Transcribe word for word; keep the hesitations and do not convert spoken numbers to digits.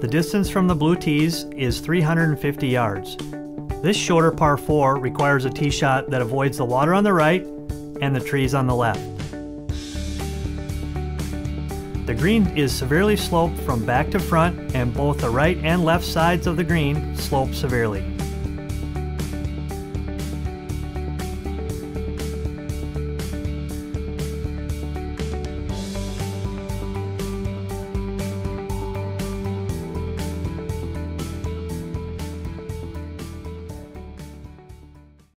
The distance from the blue tees is three hundred fifty yards. This shorter par four requires a tee shot that avoids the water on the right and the trees on the left. The green is severely sloped from back to front, and both the right and left sides of the green slope severely.